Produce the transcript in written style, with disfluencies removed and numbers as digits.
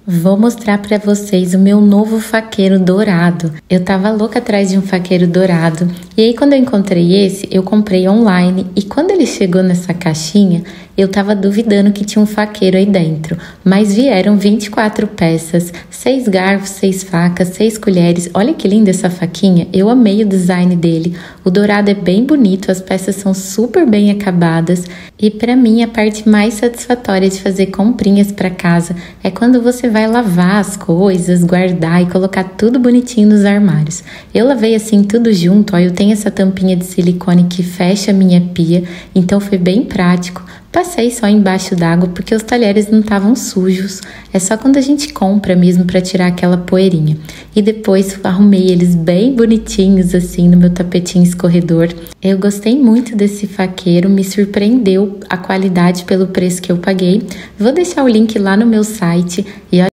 Vou mostrar para vocês o meu novo faqueiro dourado. Eu tava louca atrás de um faqueiro dourado. E aí quando eu encontrei esse, eu comprei online. E quando ele chegou nessa caixinha, eu tava duvidando que tinha um faqueiro aí dentro. Mas vieram 24 peças, 6 garfos, 6 facas, 6 colheres. Olha que linda essa faquinha. Eu amei o design dele. O dourado é bem bonito, as peças são super bem acabadas. E para mim a parte mais satisfatória de fazer comprinhas para casa é quando você vai lavar as coisas, guardar e colocar tudo bonitinho nos armários. Eu lavei assim tudo junto, ó, eu tenho essa tampinha de silicone que fecha a minha pia, então foi bem prático. Passei só embaixo d'água porque os talheres não estavam sujos. É só quando a gente compra mesmo para tirar aquela poeirinha. E depois arrumei eles bem bonitinhos assim no meu tapetinho escorredor. Eu gostei muito desse faqueiro, me surpreendeu a qualidade pelo preço que eu paguei. Vou deixar o link lá no meu site e